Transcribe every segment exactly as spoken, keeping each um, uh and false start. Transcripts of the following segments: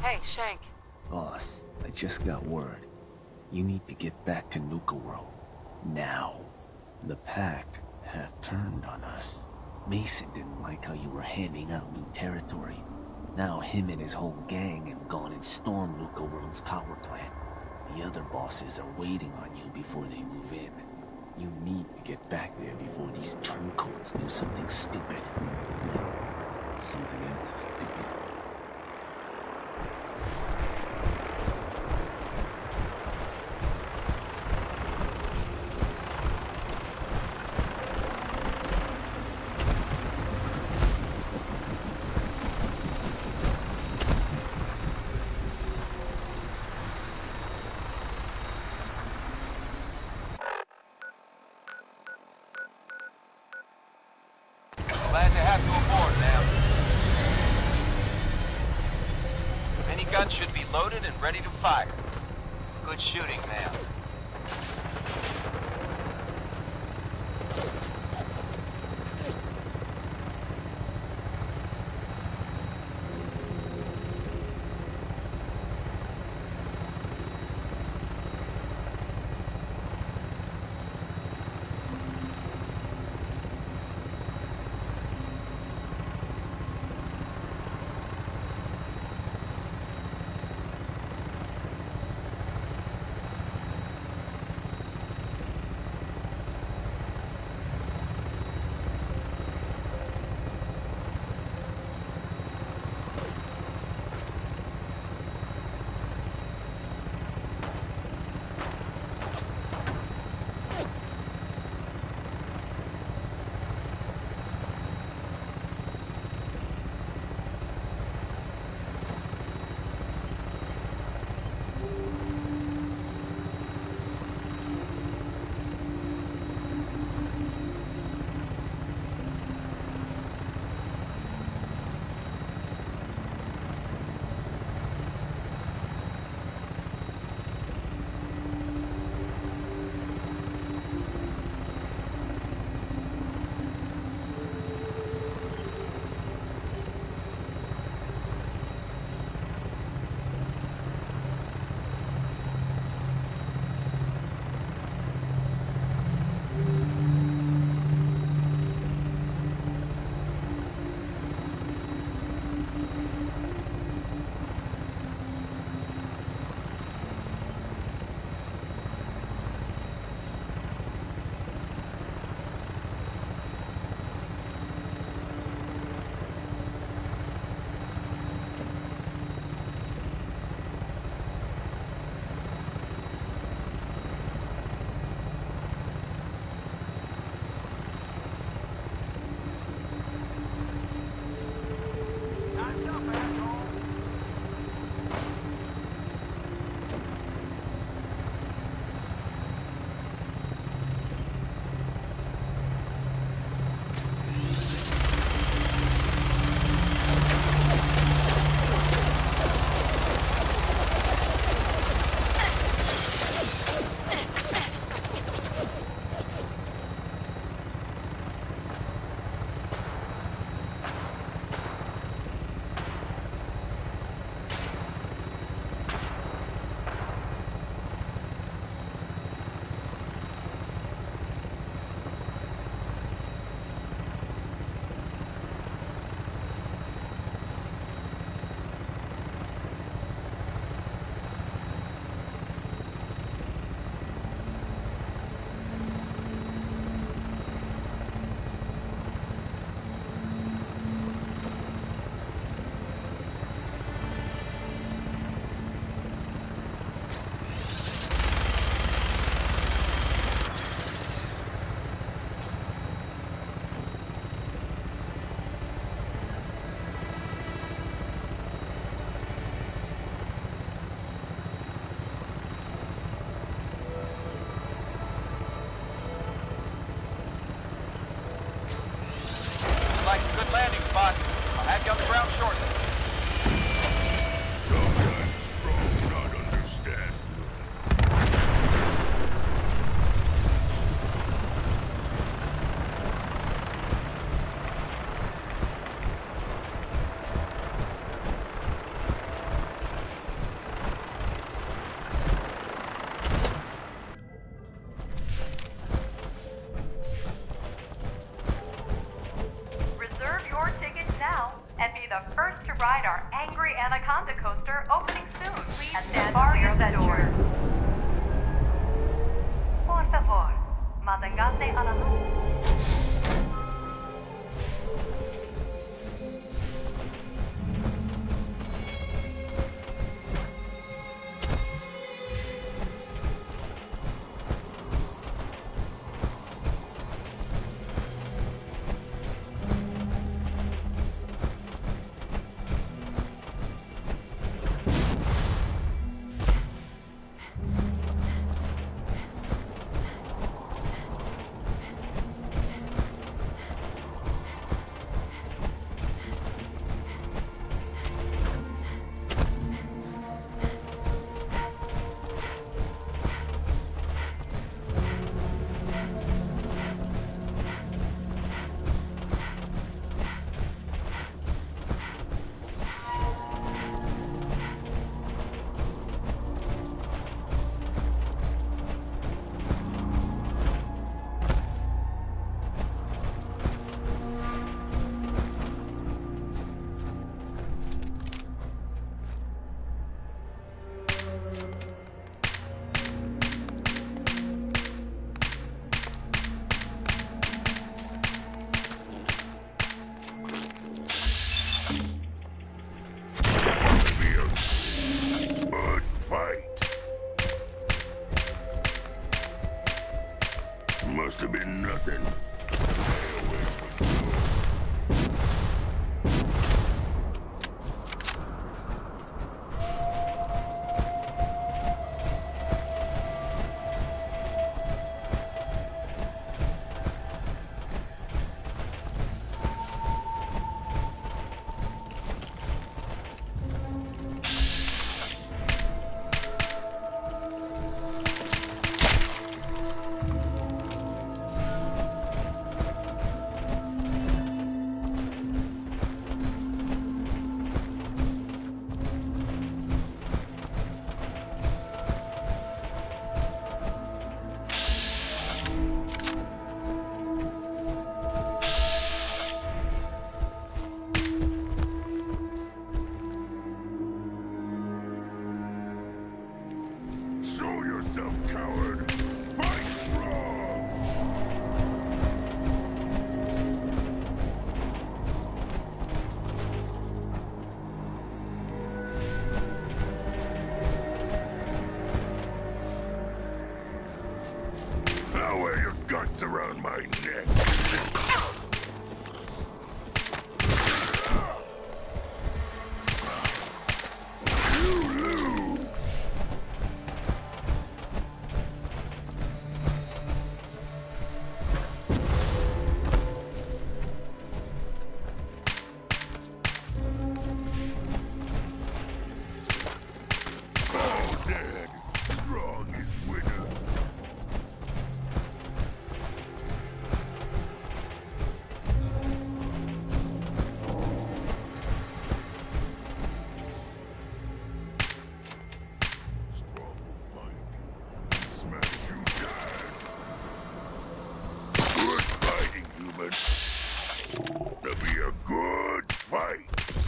Hey, Shank. Boss, I just got word. You need to get back to Nuka World. Now. The Pack have turned on us. Mason didn't like how you were handing out new territory. Now him and his whole gang have gone and stormed Nuka World's power plant. The other bosses are waiting on you before they move in. You need to get back there before these turncoats do something stupid. Well, something else stupid. Glad to have you aboard, ma'am. Minigun should be loaded and ready to fire. Good shooting, ma'am. that order. Por favor, manténgase a la luz. Must have been nothing. Show yourself, coward! Fight strong! I'll wear your guts around my neck! That'll be a good fight.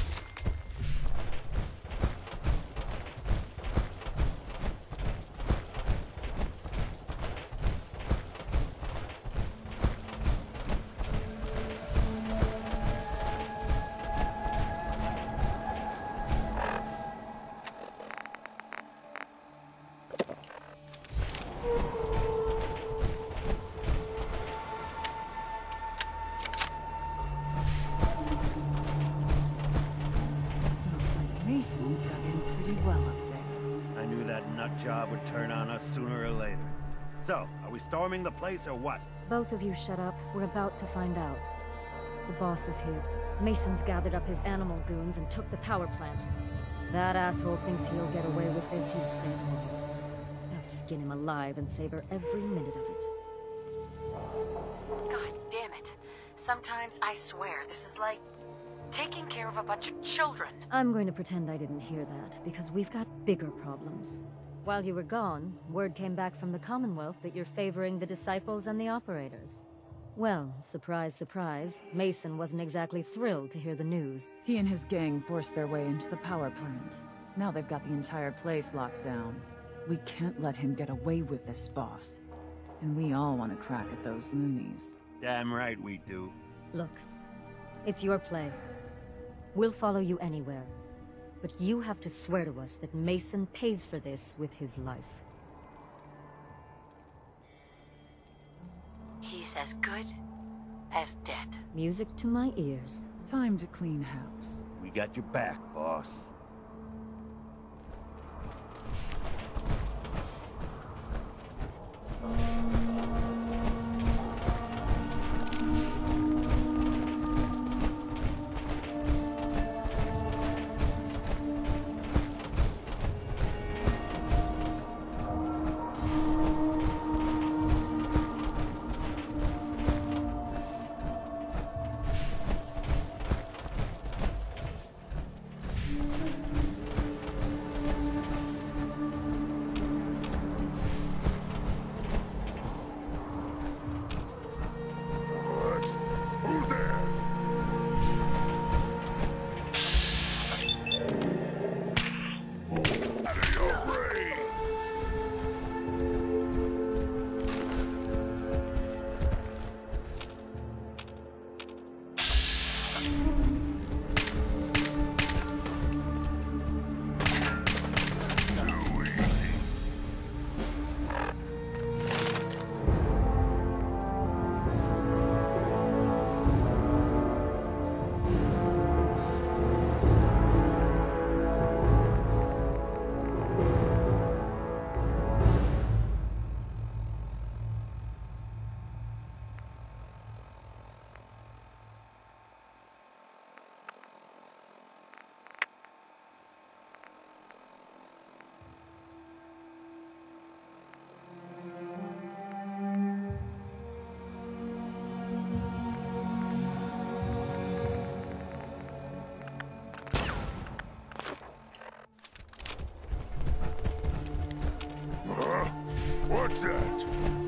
Mason's dug in pretty well up there. I knew that nut job would turn on us sooner or later. So, are we storming the place or what? Both of you shut up. We're about to find out. The boss is here. Mason's gathered up his animal goons and took the power plant. That asshole thinks he'll get away with this. He's been wrong. I'll skin him alive and savor every minute of it. God damn it. Sometimes I swear this is like taking care of a bunch of children. I'm going to pretend I didn't hear that, because we've got bigger problems. While you were gone, word came back from the Commonwealth that you're favoring the Disciples and the Operators. Well, surprise, surprise, Mason wasn't exactly thrilled to hear the news. He and his gang forced their way into the power plant. Now they've got the entire place locked down. We can't let him get away with this, boss. And we all want to crack at those loonies. Damn right we do. Look, it's your play. We'll follow you anywhere. But you have to swear to us that Mason pays for this with his life. He's as good as dead. Music to my ears. Time to clean house. We got your back, boss. What's that?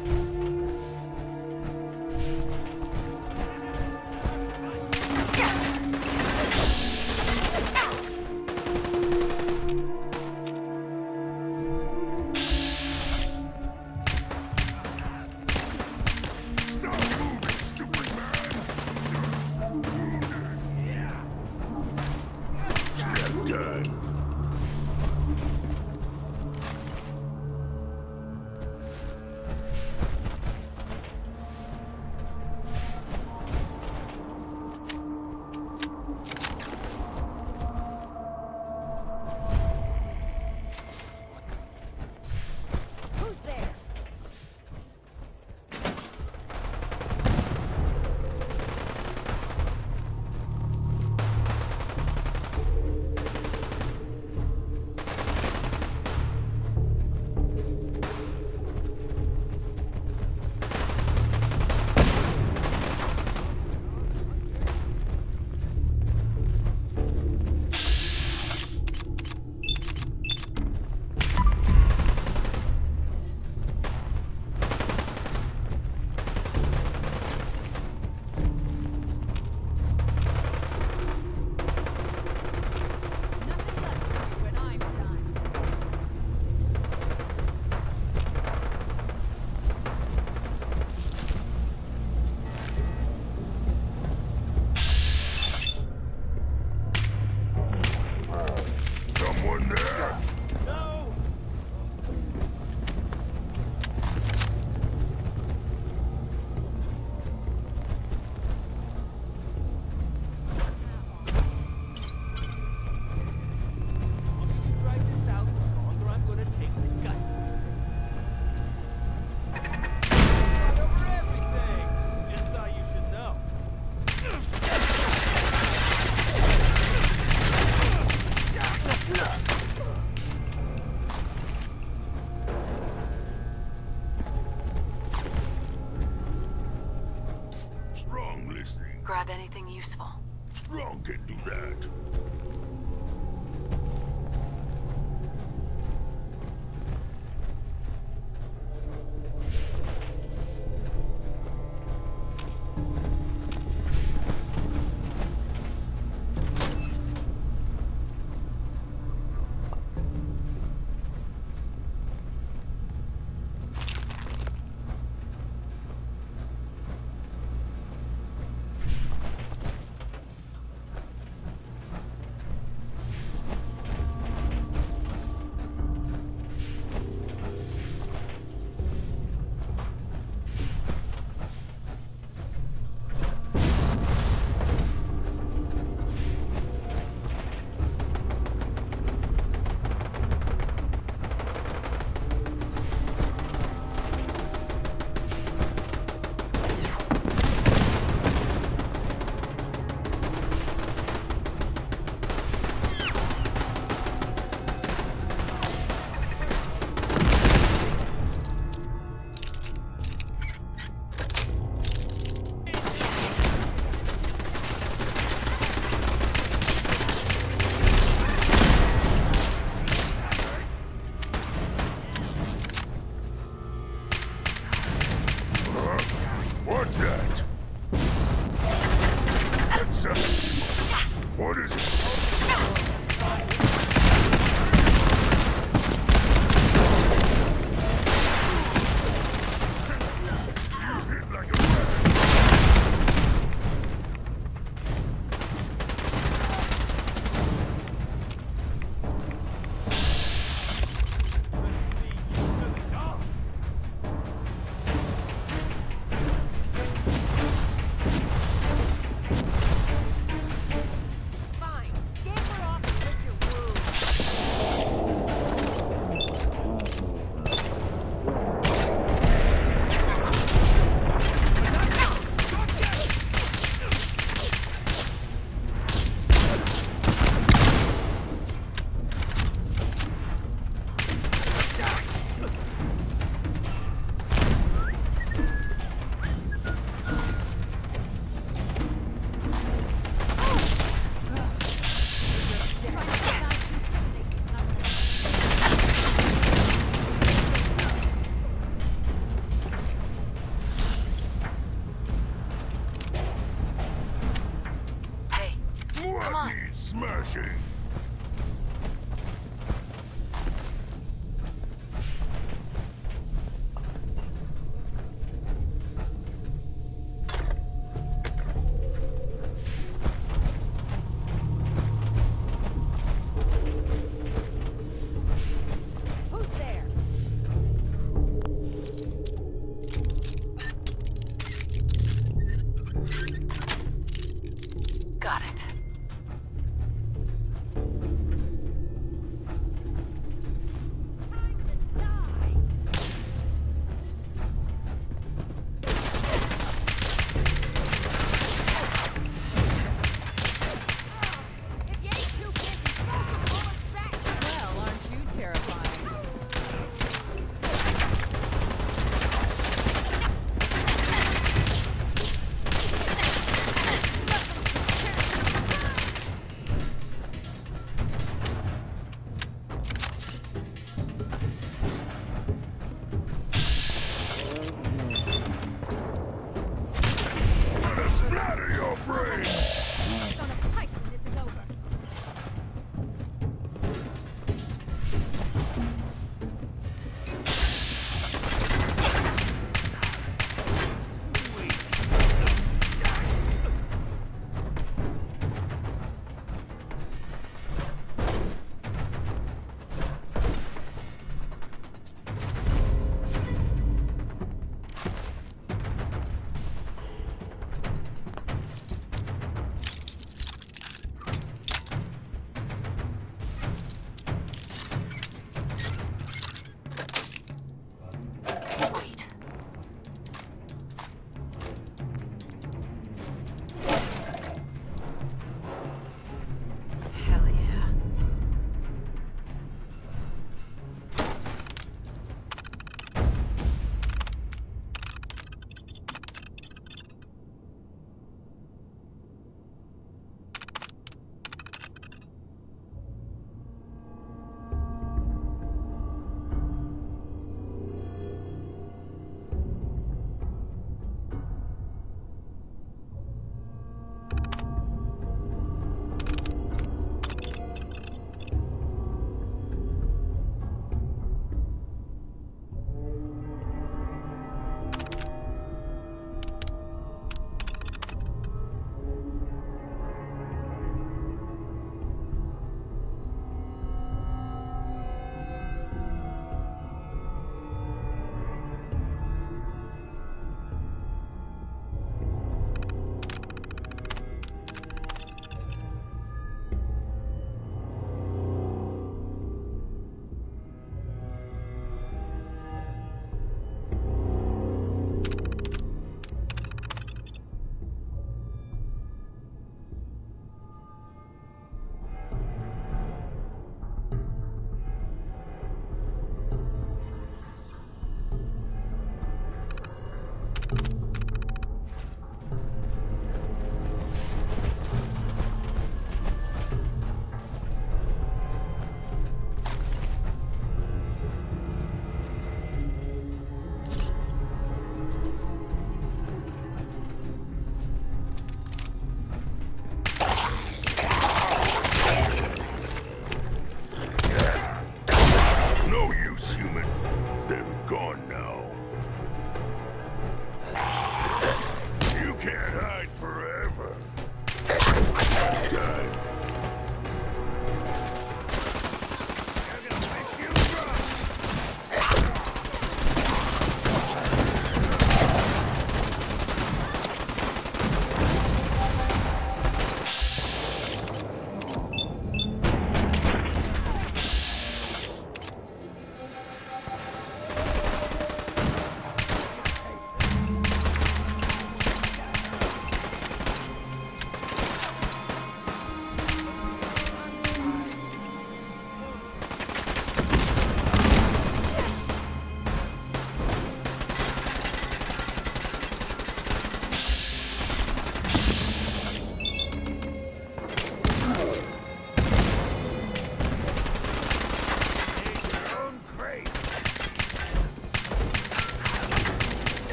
Grab anything useful. Strong can do that.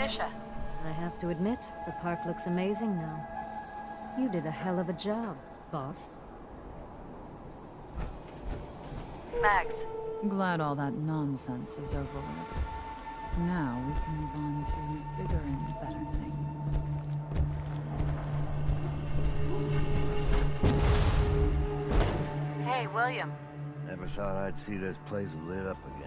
Nisha. I have to admit, the park looks amazing now. You did a hell of a job, boss. Mags. Glad all that nonsense is over with. Now we can move on to bigger and better things. Hey, William. Never thought I'd see this place lit up again.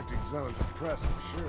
Galactic sounds impressive, sure.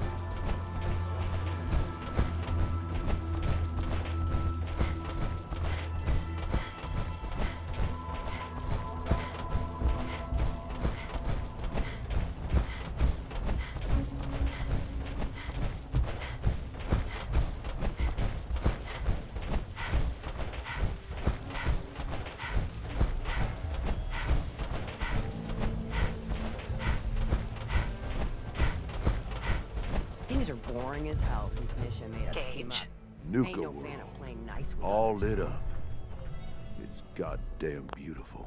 Things are boring as hell since Nisha made us team up. Gage. Ain't Nuka no World. fan of playing nice with All others. lit up. It's goddamn beautiful.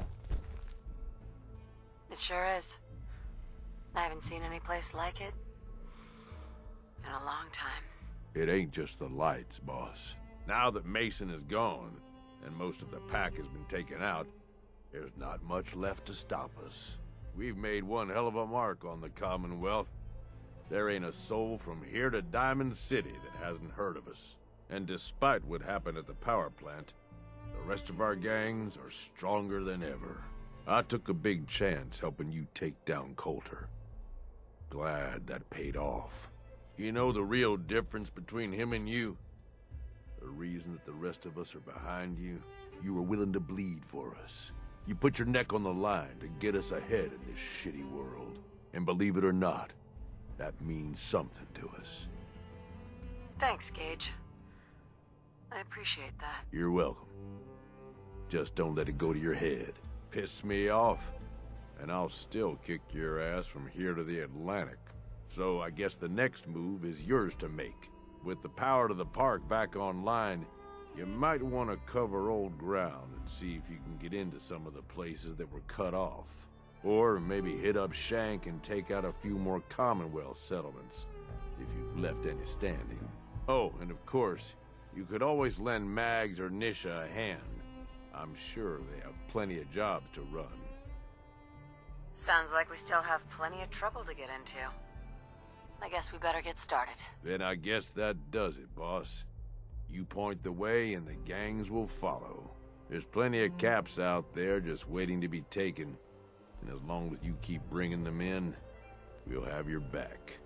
It sure is. I haven't seen any place like it in a long time. It ain't just the lights, boss. Now that Mason is gone, and most of the pack has been taken out, there's not much left to stop us. We've made one hell of a mark on the Commonwealth. There ain't a soul from here to Diamond City that hasn't heard of us. And despite what happened at the power plant, the rest of our gangs are stronger than ever. I took a big chance helping you take down Coulter. Glad that paid off. You know the real difference between him and you? The reason that the rest of us are behind you? You were willing to bleed for us. You put your neck on the line to get us ahead in this shitty world. And believe it or not, that means something to us. Thanks, Gage. I appreciate that. You're welcome. Just don't let it go to your head. Piss me off, and I'll still kick your ass from here to the Atlantic. So I guess the next move is yours to make. With the power to the park back online, you might want to cover old ground and see if you can get into some of the places that were cut off. Or maybe hit up Shank and take out a few more Commonwealth settlements, if you've left any standing. Oh, and of course, you could always lend Mags or Nisha a hand. I'm sure they have plenty of jobs to run. Sounds like we still have plenty of trouble to get into. I guess we better get started. Then I guess that does it, boss. You point the way and the gangs will follow. There's plenty of caps out there just waiting to be taken. And as long as you keep bringing them in, we'll have your back.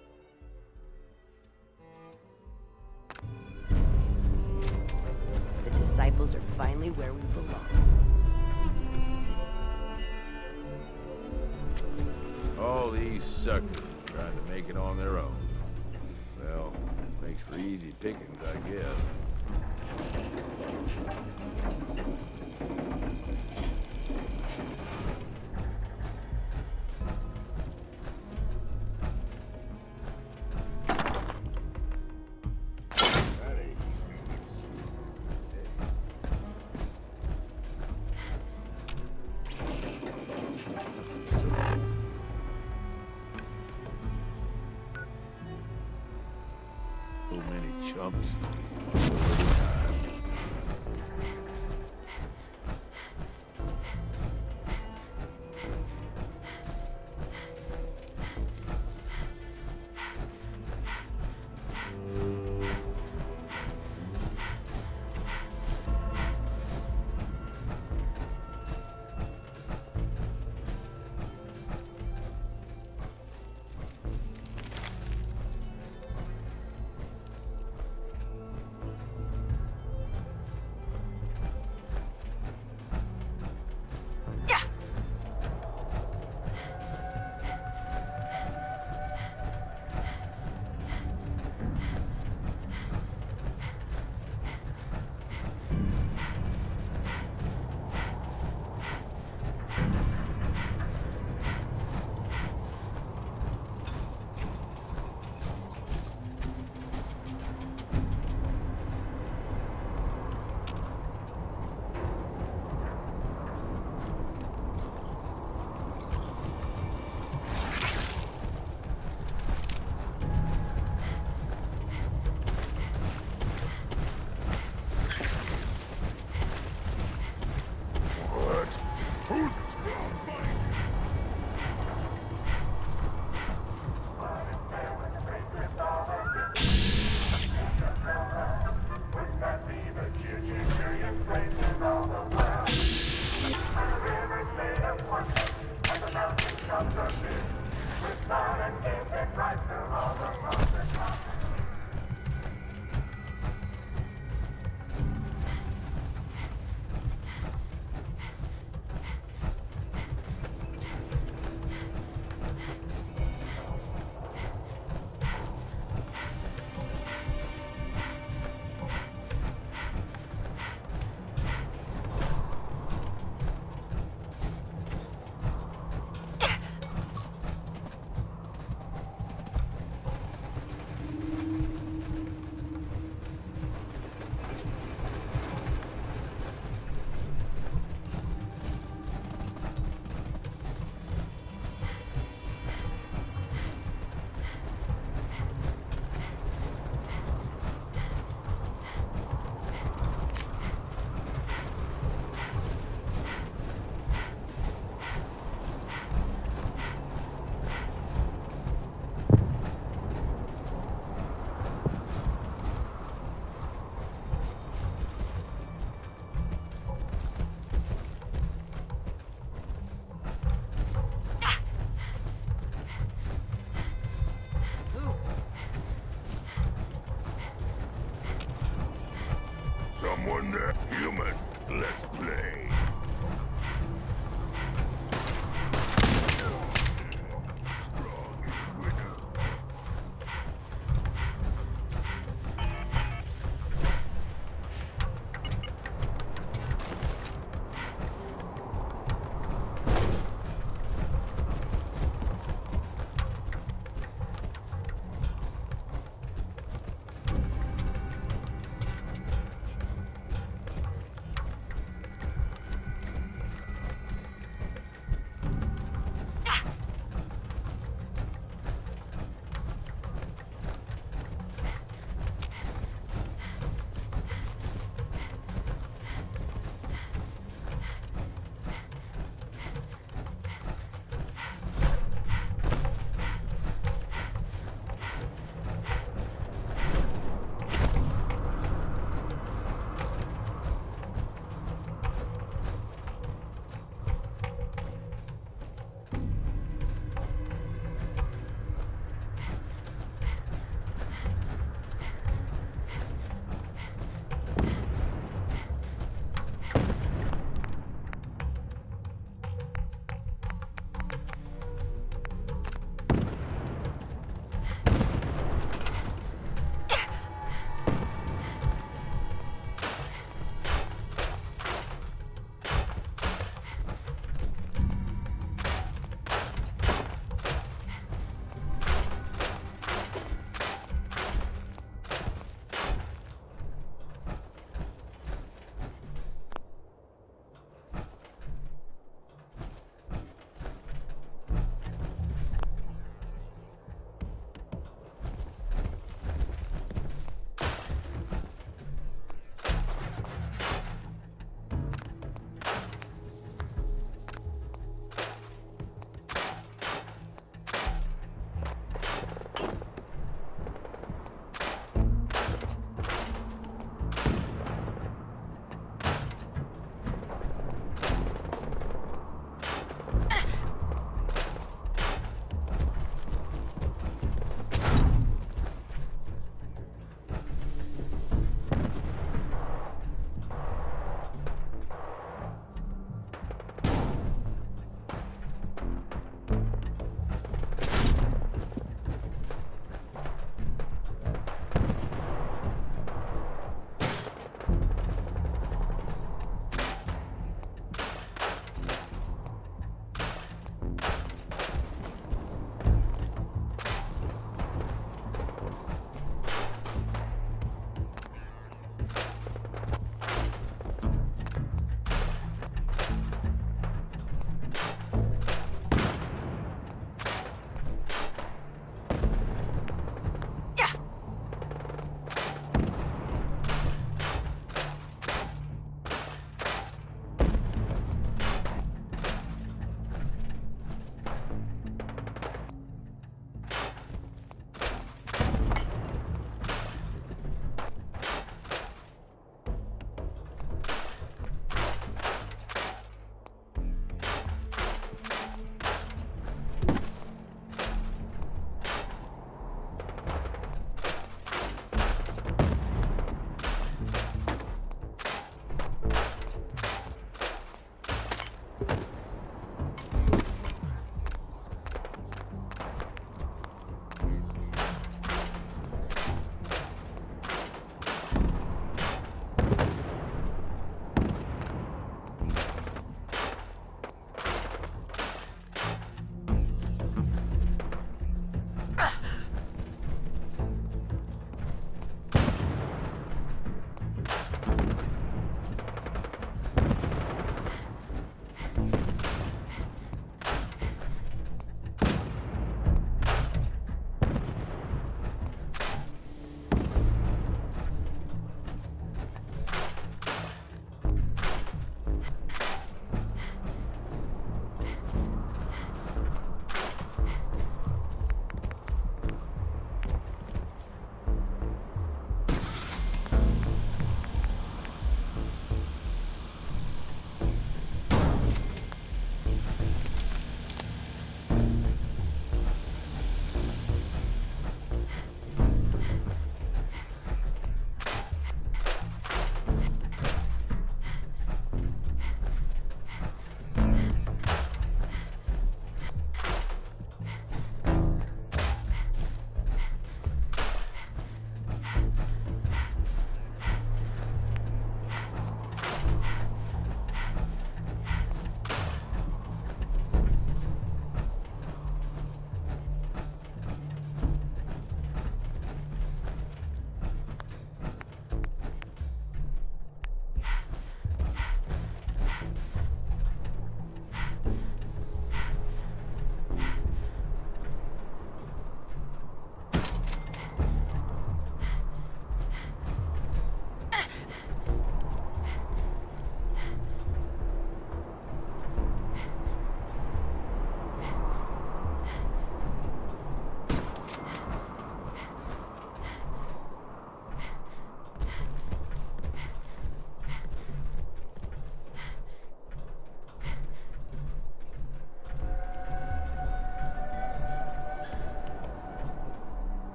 The disciples are finally where we belong. All these suckers trying to make it on their own. Well, makes for easy pickings, I guess. So many chumps. So little time. Someone there? Human, let's play.